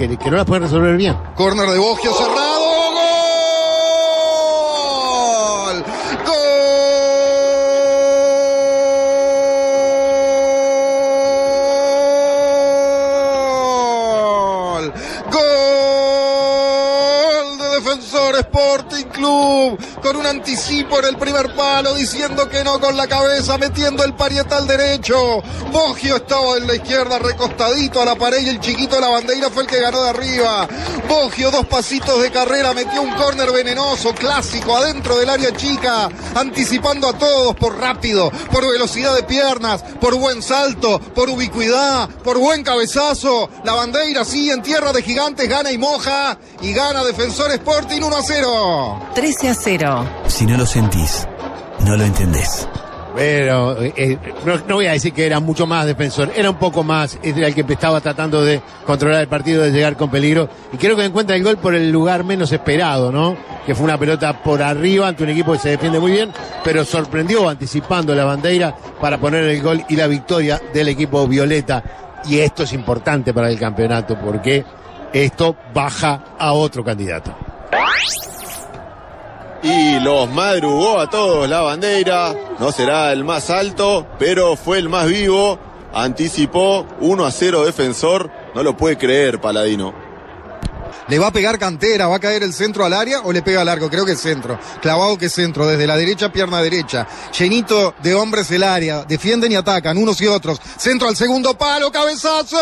no las pueden resolver bien. Córner de Boggio cerrado. Sporting Club, con un anticipo en el primer palo, diciendo que no con la cabeza, metiendo el parietal derecho. Boggio estaba en la izquierda, recostadito a la pared, y el chiquito de la bandera fue el que ganó de arriba. Boggio, 2 pasitos de carrera, metió un córner venenoso, clásico, adentro del área chica, anticipando a todos por rápido, por velocidad de piernas, por buen salto, por ubicuidad, por buen cabezazo. La bandera sigue en tierra de gigantes, gana y moja, y gana Defensor Sporting 1-0. 13-0. Si no lo sentís, no lo entendés. Pero no voy a decir que era mucho más Defensor, era un poco más, era el que estaba tratando de controlar el partido, de llegar con peligro, y creo que encuentra el gol por el lugar menos esperado, ¿no? Que fue una pelota por arriba ante un equipo que se defiende muy bien, pero sorprendió anticipando la bandera para poner el gol y la victoria del equipo violeta. Y esto es importante para el campeonato, porque esto baja a otro candidato. Y los madrugó a todos la bandera. No será el más alto, pero fue el más vivo. Anticipó 1-0 Defensor. No lo puede creer Paladino. Le va a pegar Cantera, va a caer el centro al área o le pega largo, creo que es centro. Clavado que es centro, desde la derecha, pierna derecha. Llenito de hombres el área, defienden y atacan unos y otros. Centro al segundo palo, cabezazo,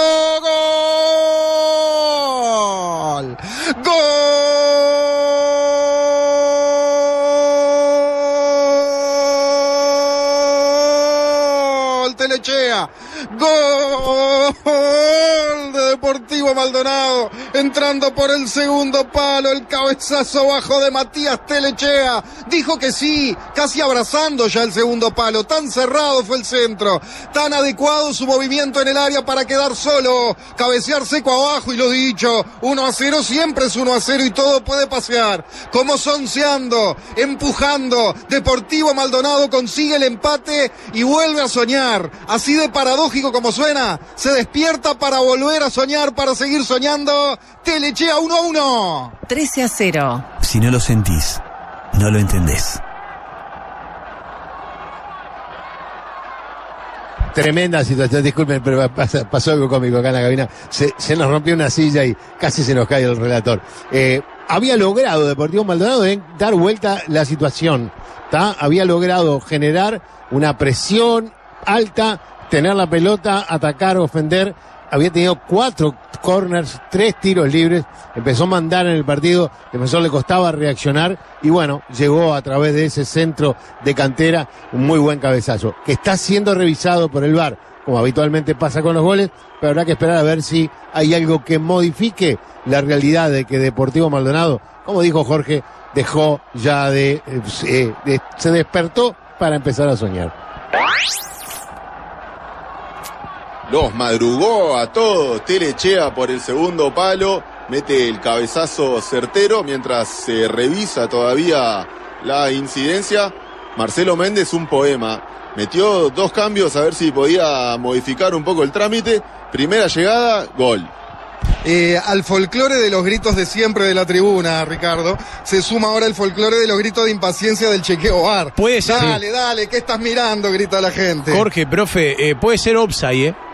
gol. Gol, Telechea. Gol de Deportivo Maldonado, entrando por el segundo palo, el cabezazo bajo de Matías Telechea. Dijo que sí, casi abrazando ya el segundo palo. Tan cerrado fue el centro, tan adecuado su movimiento en el área para quedar solo, cabecear seco abajo. Y lo dicho, 1-0 siempre es 1-0 y todo puede pasear. Como sonceando, empujando, Deportivo Maldonado consigue el empate y vuelve a soñar. Así de paradójico como suena, se despierta para volver a soñar, para seguir soñando. Telechea 1-1. 13-0. Si no lo sentís, no lo entendés. Tremenda situación, disculpen, pero pasó algo cómico acá en la cabina. Se nos rompió una silla y casi se nos cae el relator. Había logrado Deportivo Maldonado dar vuelta la situación, ¿tá? Había logrado generar una presión alta, tener la pelota, atacar, ofender. Había tenido 4 corners, 3 tiros libres, empezó a mandar en el partido, Defensor le costaba reaccionar y bueno, llegó a través de ese centro de Cantera un muy buen cabezazo, que está siendo revisado por el VAR, como habitualmente pasa con los goles, pero habrá que esperar a ver si hay algo que modifique la realidad de que Deportivo Maldonado, como dijo Jorge, dejó ya se despertó para empezar a soñar. Los madrugó a todos. Telechea por el segundo palo, mete el cabezazo certero mientras se revisa todavía la incidencia. Marcelo Méndez, un poema. Metió 2 cambios a ver si podía modificar un poco el trámite. Primera llegada, gol. Al folclore de los gritos de siempre de la tribuna, Ricardo, se suma ahora el folclore de los gritos de impaciencia del chequeo VAR. Puede ser. Dale, ¿qué estás mirando? Grita la gente. Jorge, profe, puede ser offside,